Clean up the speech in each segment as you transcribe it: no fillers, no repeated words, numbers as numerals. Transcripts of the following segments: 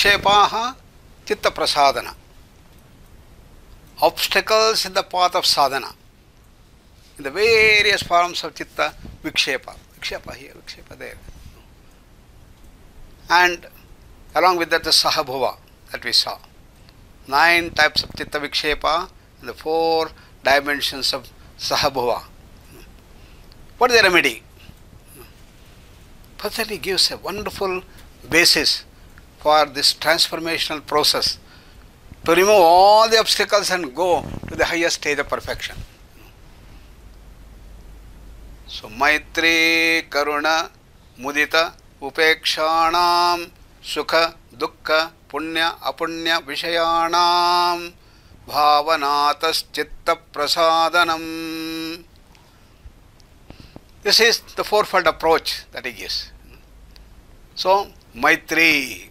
Vikshepaha Chitta Prasadana. Obstacles in the path of sadhana. In the various forms of Chitta Vikshepa. Vikshepa here, Vikshepa there. And along with that the Sahabhuva that we saw. 9 types of Chitta Vikshepa and the 4 dimensions of Sahabhuva. What is the remedy? Patanjali gives a wonderful basis for this transformational process to remove all the obstacles and go to the highest stage of perfection. So, Maitri, Karuna, Mudita, Upekshanam, Sukha, Dukkha, Punya, Apunya, Vishayanam, Bhavanatas, Chitta Prasadanam. This is the fourfold approach that he gives. So, Maitri,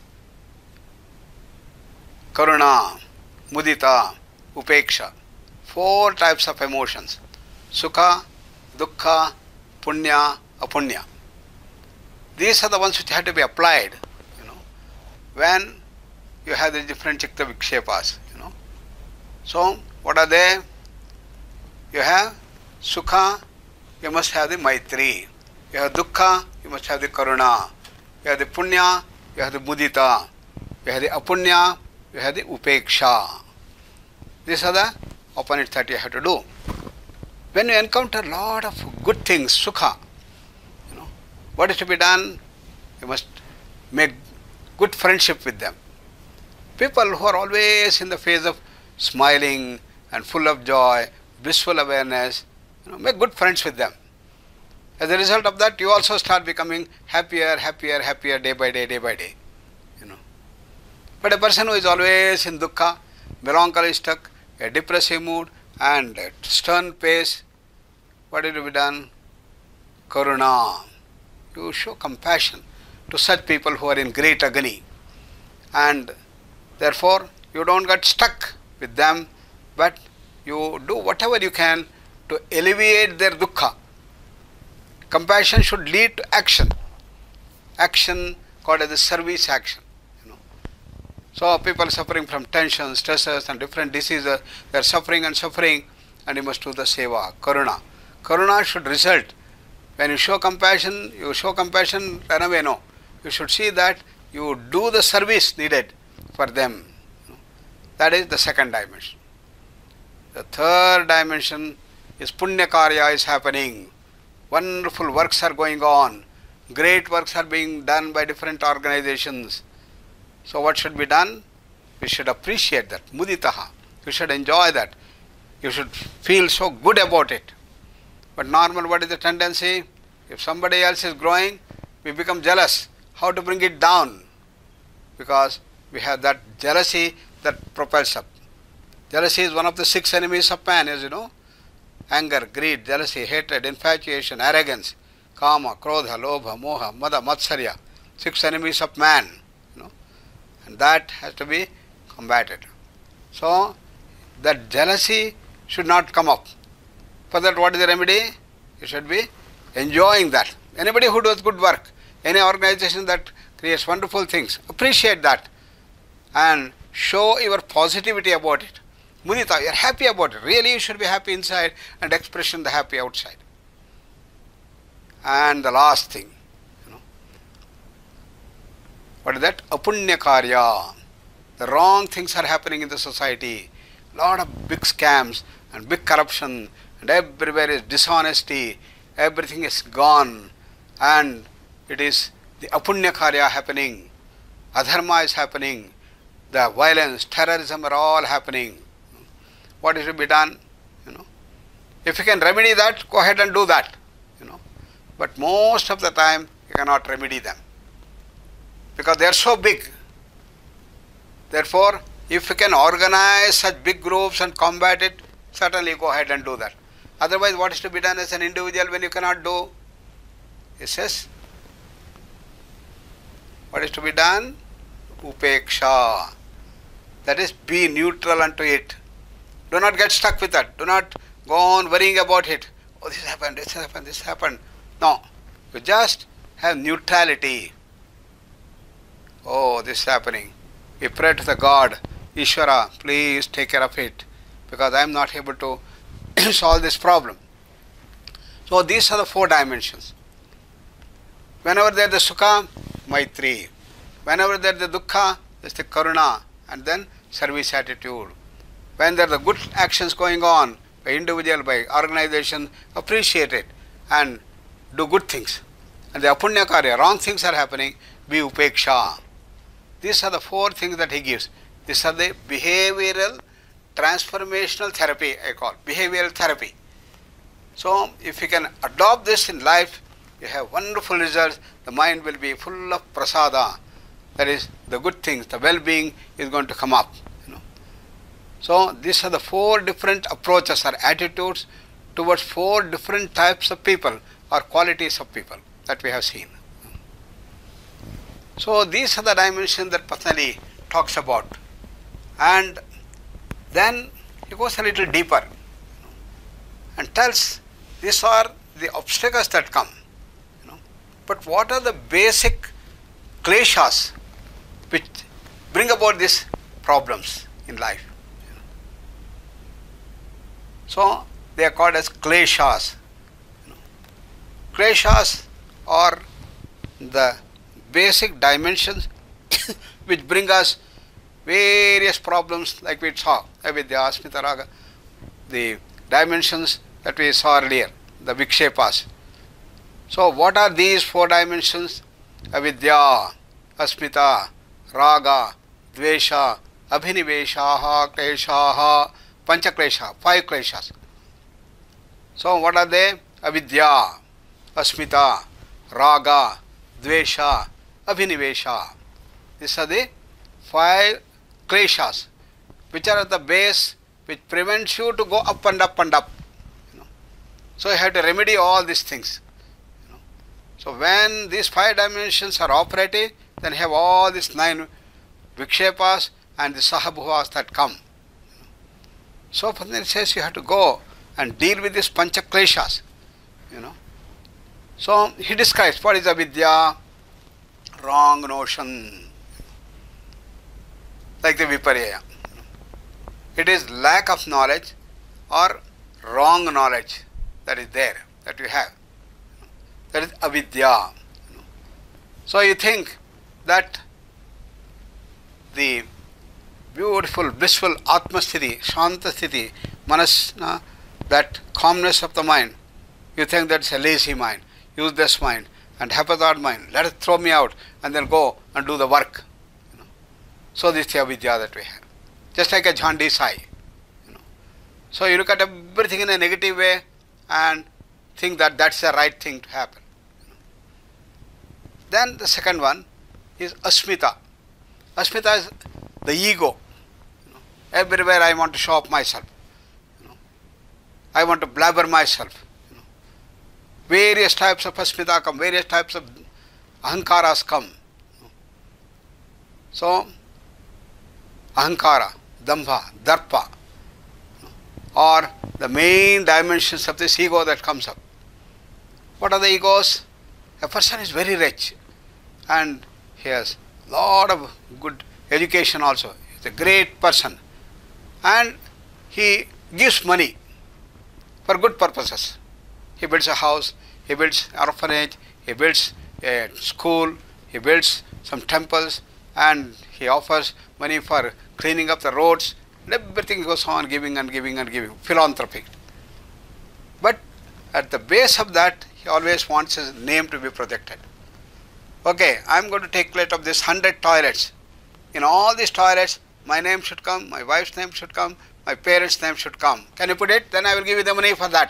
Karuna, Mudita, Upeksha. 4 types of emotions. Sukha, Dukkha, Punya, Apunya. These are the ones which have to be applied, when you have the different Chitta Vikshepas, So, what are they? You have Sukha, you must have the Maitri. You have Dukkha, you must have the Karuna. You have the Punya, you have the Mudita. You have the Apunya, you have the Upeksha. These are the opposites that you have to do. When you encounter a lot of good things, Sukha, what is to be done? You must make good friendship with them. People who are always in the phase of smiling and full of joy, blissful awareness, make good friends with them. As a result of that, you also start becoming happier, happier, happier day by day, day by day. But a person who is always in dukkha, melancholistic, a depressive mood and a stern pace, what is to be done? Karuna. You show compassion to such people who are in great agony. And therefore, you don't get stuck with them, but you do whatever you can to alleviate their dukkha. Compassion should lead to action. Action called as the service action. So people suffering from tension, stresses and different diseases, they are suffering and you must do the seva, karuna. Karuna should result. When you show compassion, run away, no. You should see that you do the service needed for them. That is the second dimension. The third dimension is punya karya is happening. Wonderful works are going on. Great works are being done by different organizations. So what should be done? We should appreciate that. Muditaha. You should enjoy that. You should feel so good about it. But normal, what is the tendency? If somebody else is growing, we become jealous. How to bring it down? Because we have that jealousy that propels up. Jealousy is one of the 6 enemies of man, as you know. Anger, greed, jealousy, hatred, infatuation, arrogance, kama, krodha, lobha, moha, mada, matsarya. 6 enemies of man. And that has to be combated. So, that jealousy should not come up. For that, what is the remedy? You should be enjoying that. Anybody who does good work, any organization that creates wonderful things, appreciate that and show your positivity about it. Mudita, you are happy about it. Really, you should be happy inside and expression the happy outside. And the last thing, what is that? Apunya karya. The wrong things are happening in the society. Lot of big scams and big corruption and everywhere is dishonesty. Everything is gone and it is the apunya karya happening. Adharma is happening. The violence, terrorism are all happening. What is to be done? If you can remedy that, go ahead and do that. But most of the time you cannot remedy them. Because they are so big. Therefore, if you can organize such big groups and combat it, certainly go ahead and do that. Otherwise, what is to be done as an individual when you cannot do? He says, what is to be done? Upeksha. That is, be neutral unto it. Do not get stuck with that. Do not go on worrying about it. Oh, this happened, this happened, this happened. No. You just have neutrality. oh, this is happening. We pray to the God, Ishvara, please take care of it, because I am not able to solve this problem. So these are the 4 dimensions. Whenever there is the Sukha, Maitri. Whenever there is the Dukkha, there is the Karuna, and then service attitude. When there are the good actions going on, by individual, by organization, appreciate it and do good things. And the apunya karya, wrong things are happening, be upeksha. These are the 4 things that he gives. These are the behavioral transformational therapy, I call behavioral therapy. So if you can adopt this in life, you have wonderful results. The mind will be full of prasada. That is, the good things, the well-being is going to come up. So these are the 4 different approaches or attitudes towards 4 different types of people or qualities of people that we have seen. So these are the dimensions that Patanjali talks about. And then he goes a little deeper and tells these are the obstacles that come. But what are the basic kleshas which bring about these problems in life? So they are called as kleshas. Kleshas are the basic dimensions which bring us various problems, like we saw, avidya, asmita, raga, the dimensions that we saw earlier, the vikshepas. So what are these 4 dimensions? Avidya, asmita, raga, dvesha, abhiniveshaha, kleshaha, panchaklesha, 5 kleshas. So what are they? Avidya, asmita, raga, dvesha, abhinivesha. These are the 5 kleshas which are at the base, which prevents you to go up and up and up. So you have to remedy all these things. So when these 5 dimensions are operative, then you have all these 9 vikshepas and the sahabhuvas that come. So Patanjali says you have to go and deal with these panchakleshas. So he describes what is avidya, wrong notion, like the viparya. It is lack of knowledge or wrong knowledge that is there, that you have. That is avidya. So you think that the beautiful, blissful atmasthiti, shantasthiti, manasna, that calmness of the mind, you think that's a lazy mind, useless mind, and haphazard mind. Let it throw me out and then go and do the work. So this is the avidya that we have. Just like a jaundice eye. So you look at everything in a negative way and think that that's the right thing to happen. Then the second one is asmita. Asmita is the ego. Everywhere I want to show up myself. I want to blabber myself. Various types of asmita come, various types of ahankaras come. So, ahankara, dambha, darpa, are the main dimensions of this ego that comes up. What are the egos? A person is very rich and he has lot of good education also. He is a great person and he gives money for good purposes. He builds a house, he builds an orphanage, he builds a school, he builds some temples, and he offers money for cleaning up the roads, and everything goes on giving and giving and giving, philanthropic. But at the base of that, he always wants his name to be protected. Okay, I am going to take care of this 100 toilets. In all these toilets, my name should come, my wife's name should come, my parents' name should come. Can you put it? Then I will give you the money for that.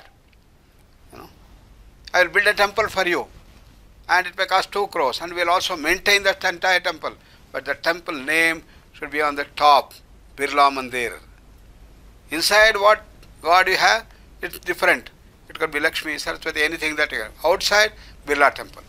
I will build a temple for you and it may cost 2 crores and we will also maintain that entire temple. But the temple name should be on the top, Birla Mandir. Inside what God you have, it's different. It could be Lakshmi, Saraswati, anything that you have. Outside, Birla temple.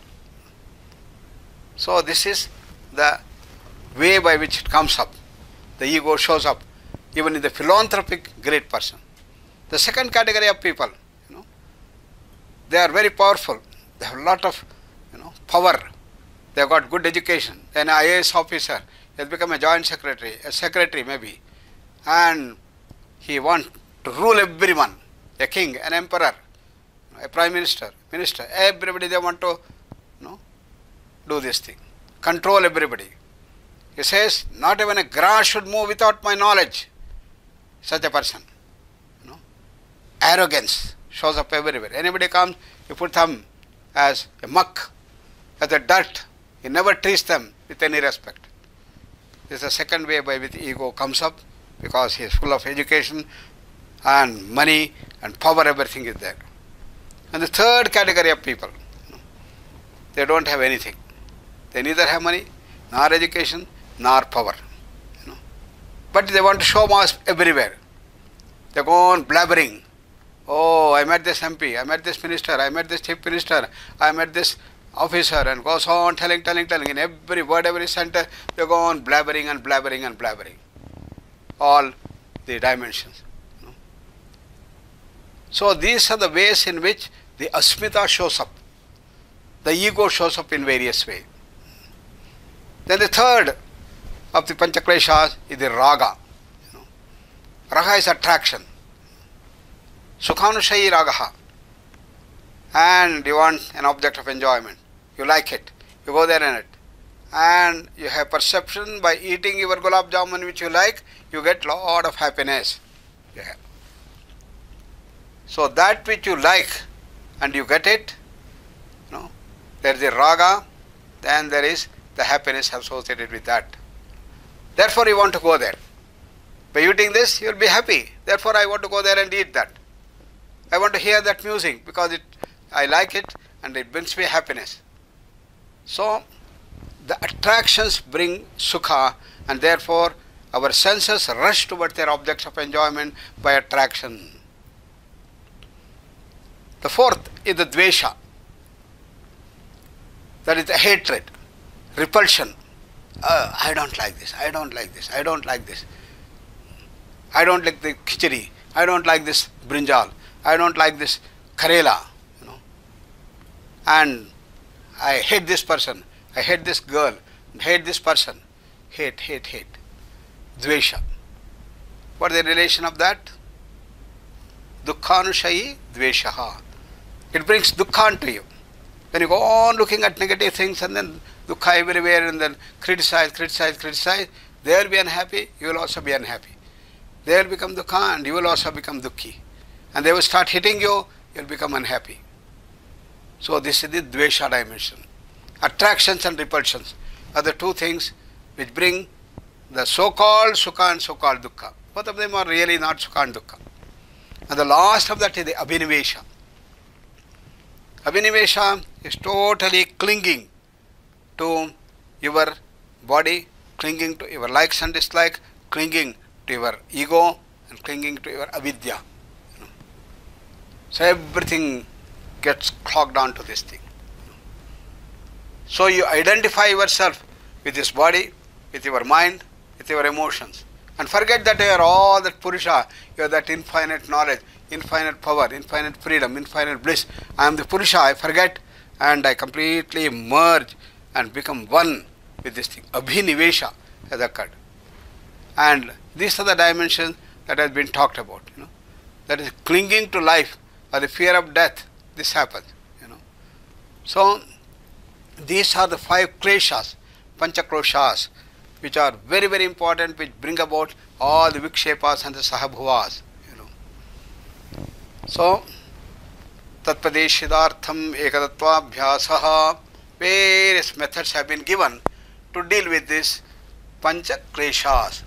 So this is the way by which it comes up. The ego shows up even in the philanthropic great person. The second category of people, they are very powerful. They have a lot of power they have got good education, then an IAS officer, he has become a joint secretary, a secretary maybe, and he wants to rule everyone, a king, an emperor, a prime minister, everybody they want to do this thing, control everybody. He says, not even a grass should move without my knowledge. Such a person. Arrogance shows up everywhere. Anybody comes, you put them as a muck, as a dirt. He never treats them with any respect. This is the second way by which ego comes up, because he is full of education and money and power, everything is there. And the third category of people, they don't have anything. They neither have money, nor education, nor power. But they want to show mass everywhere. They go on blabbering. Oh, I met this MP, I met this minister, I met this chief minister, I met this officer, and goes on telling. In every word, every sentence, they go on blabbering and blabbering and blabbering. All the dimensions. So these are the ways in which the asmita shows up. The ego shows up in various ways. Then the third of the panchakleshas is the raga. Raga is attraction. Sukhanushayi ragaha. And you want an object of enjoyment. You like it. You go there in it. And you have perception by eating your gulab jamun which you like, you get lot of happiness. Yeah. So that which you like and you get it, there is a raga, then there is the happiness associated with that. Therefore you want to go there. By eating this, you will be happy. Therefore I want to go there and eat that. I want to hear that music because I like it and it brings me happiness. So the attractions bring sukha, and therefore our senses rush towards their objects of enjoyment by attraction. The fourth is the dvesha. That is the hatred, repulsion. I don't like this, I don't like this, I don't like this. I don't like the khichdi, I don't like this brinjal, I don't like this karela. And I hate this person, I hate this girl, hate this person. Hate. Dvesha. What is the relation of that? Dukkhanushayi dveshaha. It brings dukkha into you. When you go on looking at negative things and then dukkha everywhere and then criticize, they will be unhappy, you will also be unhappy. They will become dukkha and you will also become dukkhi. And they will start hitting you, you will become unhappy. So this is the dvesha dimension. Attractions and repulsions are the two things which bring the so-called sukha and so-called dukkha. Both of them are really not sukha and dukkha. And the last of that is the abhinivesha. Abhinivesha is totally clinging to your body, clinging to your likes and dislikes, clinging to your ego and clinging to your avidya. So everything gets clogged onto this thing. So you identify yourself with this body, with your mind, with your emotions, and forget that you are all that Purusha, you are that infinite knowledge, infinite power, infinite freedom, infinite bliss. I am the Purusha, I forget, and I completely merge and become one with this thing. Abhinivesha has occurred. And these are the dimensions that has been talked about. That is clinging to life or the fear of death. This happens. So these are the 5 kleshas, panchakroshas, which are very, very important, which bring about all the vikshepas and the sahabhuvas. So, tatpadeshidartham ekadatvabhyasaha, various methods have been given to deal with this panchakleshas.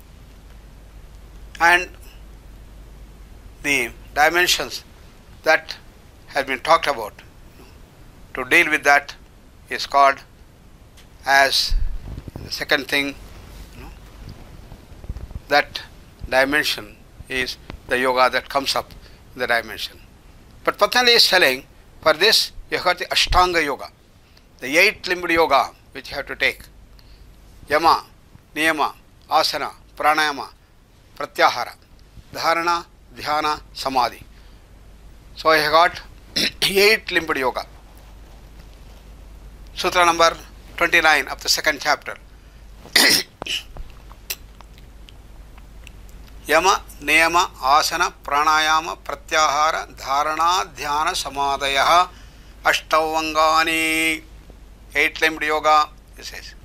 And the dimensions that have been talked about to deal with that is called as the second thing. That dimension is the yoga that comes up in the dimension. But Patanjali is telling, for this you have got the Ashtanga yoga, the 8-limbed yoga which you have to take. Yama, Niyama, Asana, Pranayama, Pratyahara, Dharana, Dhyana, Samadhi. So I have got 8-limbed yoga. Sutra number 29 of the second chapter. Yama, Niyama, Asana, Pranayama, Pratyahara, Dharana, Dhyana, Samadhayaha, Ashtavangani, 8-limbed yoga, he says.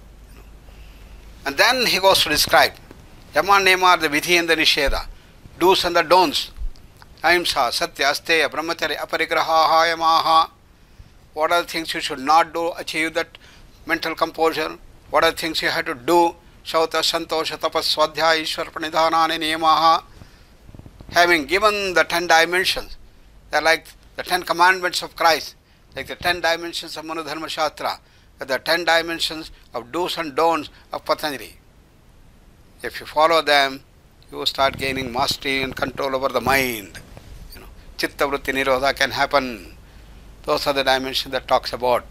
And then he goes to describe Yama and Niyama are the Vidhi and the Nisheda, do's and the don'ts. Ahimsa, Satya, Asteya, Brahmacharya, Aparigraha, Yamaha. What are the things you should not do, achieve that mental composure? What are the things you have to do? Shauta, Santosha, Tapas, Swadhyaya, Ishwar, Pranidhanani, Niyamaha. Having given the 10 dimensions, they are like the 10 commandments of Christ, like the 10 dimensions of Manudharma Shastra, the 10 dimensions of do's and don'ts of Patanjali. If you follow them, you start gaining mastery and control over the mind. Chitta Vritti Nirodha can happen. Those are the dimensions that talks about.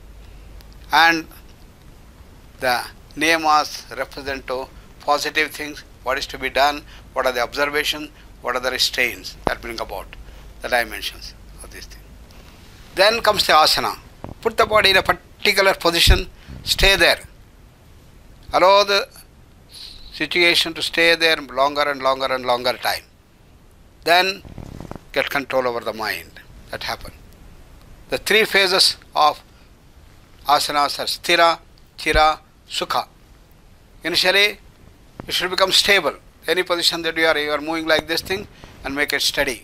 And the niyamas represent to positive things, what is to be done, what are the observations, what are the restraints that bring about the dimensions of this thing. Then comes the asana. Put the body in a particular position, stay there. Allow the situation to stay there longer and longer and longer time. Then get control over the mind. That happens. The 3 phases of asanas are sthira, chira, sukha. Initially, you should become stable. Any position that you are moving like this thing and make it steady.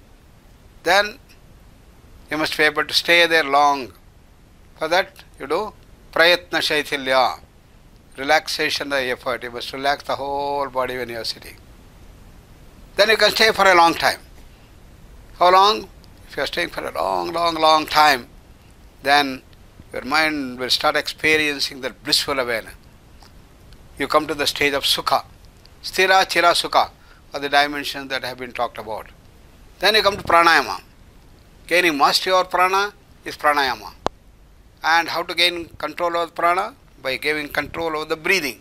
Then you must be able to stay there long. For that, you do prayatna shaithilya, relaxation, the effort. You must relax the whole body when you are sitting. Then you can stay for a long time. How long? If you are staying for a long time, then your mind will start experiencing that blissful awareness. You come to the stage of sukha. Sthira, chira, sukha are the dimensions that have been talked about. Then you come to pranayama. Gaining mastery over prana is pranayama. And how to gain control over prana? By giving control over the breathing.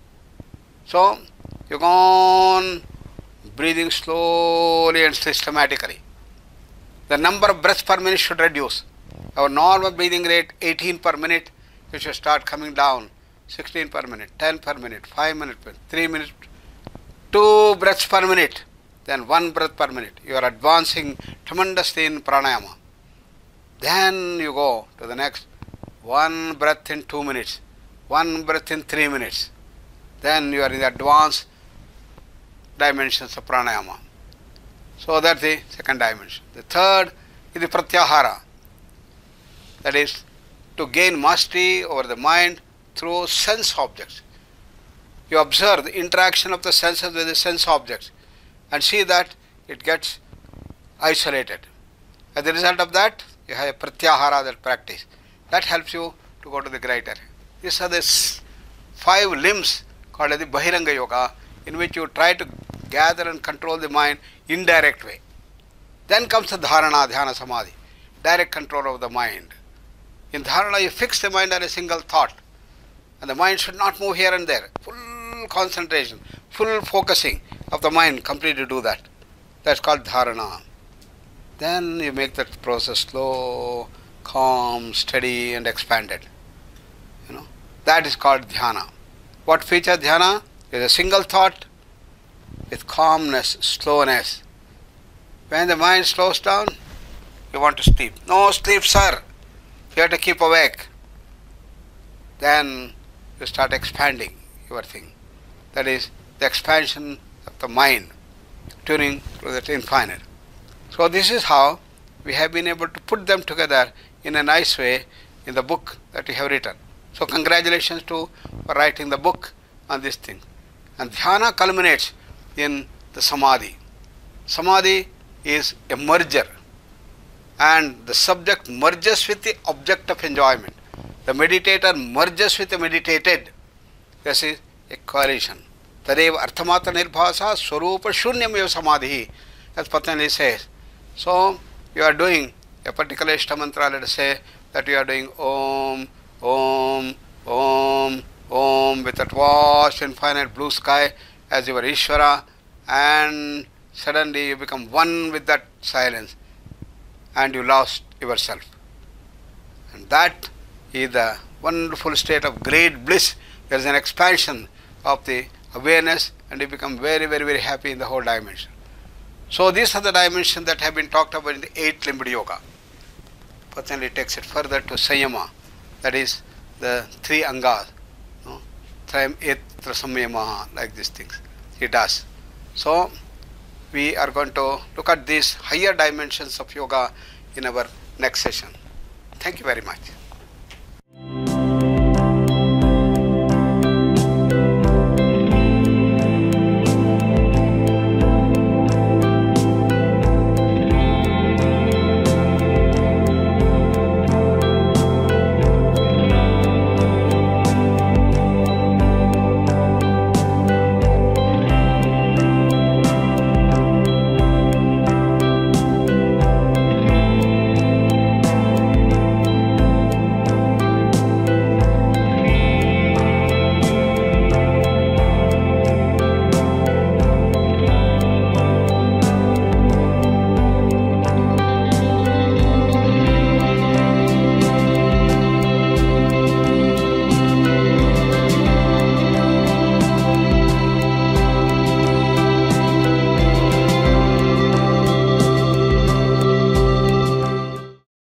So, you go on breathing slowly and systematically. The number of breaths per minute should reduce. Our normal breathing rate 18 per minute, you should start coming down. 16 per minute, 10 per minute, 5 minutes, 3 minutes, 2 breaths per minute, then 1 breath per minute. You are advancing tremendously in pranayama. Then you go to the next 1 breath in 2 minutes, 1 breath in 3 minutes. Then you are in the advanced dimensions of pranayama. So that's the second dimension. The third is the pratyahara. That is to gain mastery over the mind through sense objects. You observe the interaction of the senses with the sense objects and see that it gets isolated. As a result of that, you have a pratyahara, that practice. That helps you to go to the greater. These are the 5 limbs called as the Bahiranga Yoga, in which you try to gather and control the mind indirect way. Then comes the dharana, dhyana, samadhi, direct control of the mind. In dharana, you fix the mind on a single thought, and the mind should not move here and there. Full concentration, full focusing of the mind, completely do that. That's called dharana. Then you make that process slow, calm, steady and expanded. That is called dhyana. What feature dhyana? Is a single thought with calmness, slowness. When the mind slows down, you want to sleep. No sleep, sir. You have to keep awake. Then you start expanding your thing. That is the expansion of the mind, tuning to that infinite. So this is how we have been able to put them together in a nice way in the book that we have written. So congratulations to for writing the book on this thing. And dhyana culminates in the samadhi. Samadhi is a merger, and the subject merges with the object of enjoyment. The meditator merges with the meditated. This is a coalition. Tadev arthamatra nirbhasa swarupa shunyam eva samadhi, as Patanjali says. So you are doing a particular Ishta mantra, let us say that you are doing Om, Om, Om, Om with that vast infinite blue sky as your Ishvara, and suddenly you become one with that silence and you lost yourself. And that is the wonderful state of great bliss. There is an expansion of the awareness and you become very, very, very happy in the whole dimension. So these are the dimensions that have been talked about in the 8-limbed yoga. Patanjali takes it further to Sanyama, that is the 3 angas, Trayam Etra Samyamaha, like these things he does. So we are going to look at these higher dimensions of yoga in our next session. Thank you very much.